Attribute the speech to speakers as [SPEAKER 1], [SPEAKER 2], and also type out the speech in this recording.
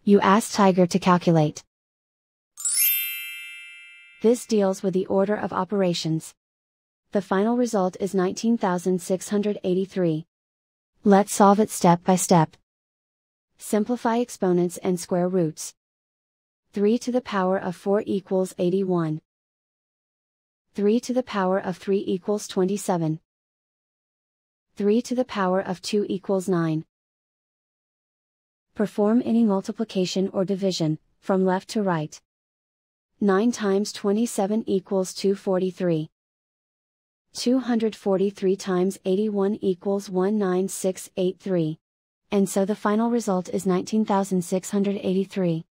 [SPEAKER 1] You ask Tiger to calculate. This deals with the order of operations. The final result is 19,683. Let's solve it step by step. Simplify exponents and square roots. 3 to the power of 4 equals 81. 3 to the power of 3 equals 27. 3 to the power of 2 equals 9. Perform any multiplication or division, from left to right. 9 times 27 equals 243. 243 times 81 equals 19683. And so the final result is 19,683.